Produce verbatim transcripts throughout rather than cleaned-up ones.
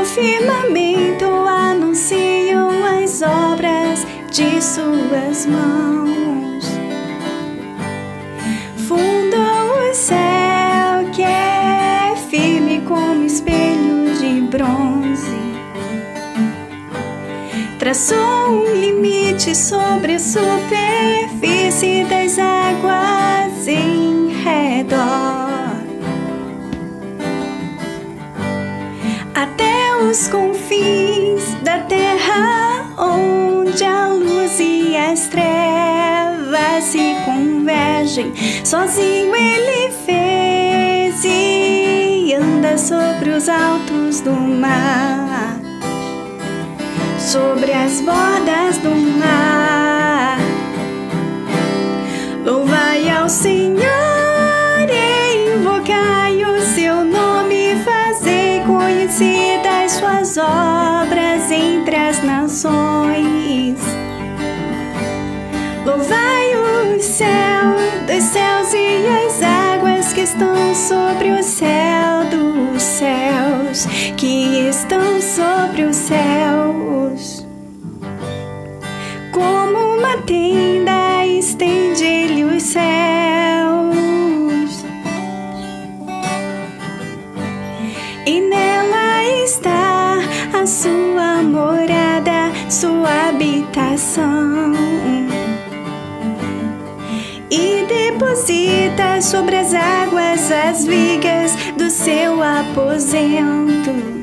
firmamento anunciam as obras de suas mãos. Fundou o céu que é firme como espelho de bronze. Traçou um limite sobre a superfície das águas em redor, até os confins da terra, onde a luz e as trevas se convergem. Sozinho ele fez e anda sobre os altos do mar, sobre as bordas do mar. Louvai ao Senhor e invocai o seu nome, fazei conhecidas suas obras entre as nações. Louvai o céu dos céus e as águas que estão sobre o céu dos céus, que estão sobre os céus. Como uma tenda estende-lhe os céus, e nela está a sua morada, sua habitação, e deposita sobre as águas as vigas do seu aposento.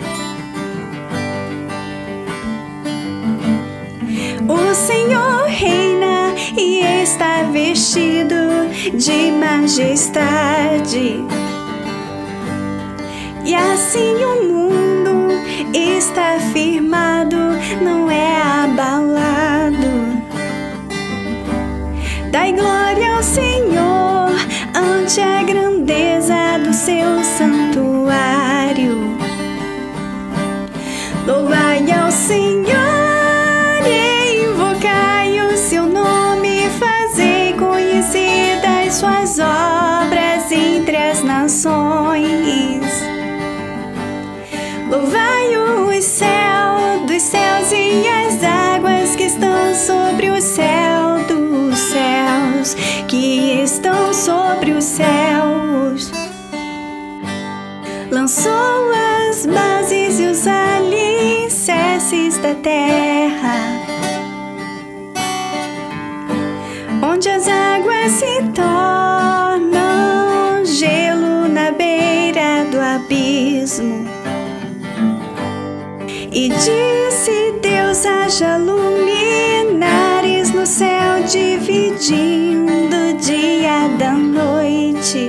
O Senhor reina e está vestido de majestade, e assim o mundo está firmado, não é abalado. Dai glória ao Senhor ante a grandeza do seu santuário. Louvai ao Senhor e invocai o seu nome, fazei conhecidas suas obras entre as nações. Louvai o céu dos céus e as águas que estão sobre o céu dos céus, que estão sobre os céus. Lançou as bases e os alicerces da terra, onde as águas se tornam gelo na beira do abismo. E disse Deus: haja luminares no céu, dividindo o dia da noite.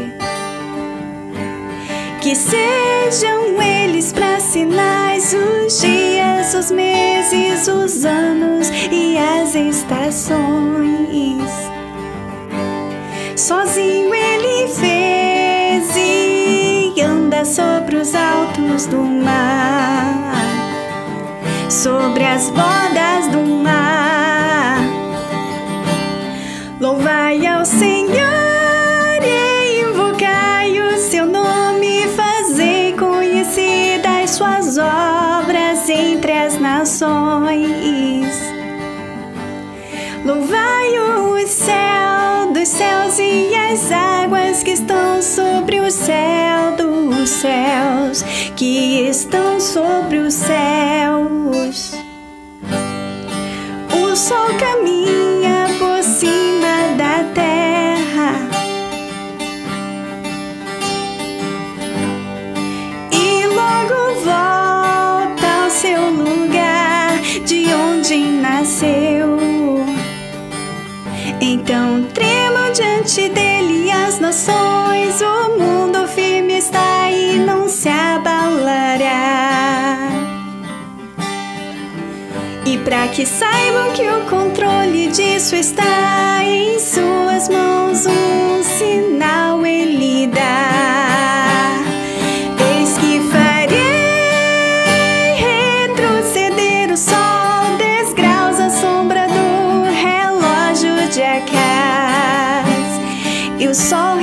Que sejam eles para sinais os dias, os meses, os anos e as estações. Sozinho ele fez e anda sobre os altos do mar, sobre as bordas do mar. Louvai ao Senhor e invocai o seu nome, fazei conhecidas suas obras entre as nações. Louvai o céu dos céus e as águas que estão sobre o céu dos céus, que estão sobre os céus. O sol caminha por cima da terra e logo volta ao seu lugar de onde nasceu. Então tremam diante dele as nações, o mundo firme está e não se abalará. E para que saibam que o controle disso está em suas mãos, um sinal ele dá. Eis que farei retroceder o sol, dez graus à sombra do relógio de Acaz, e o sol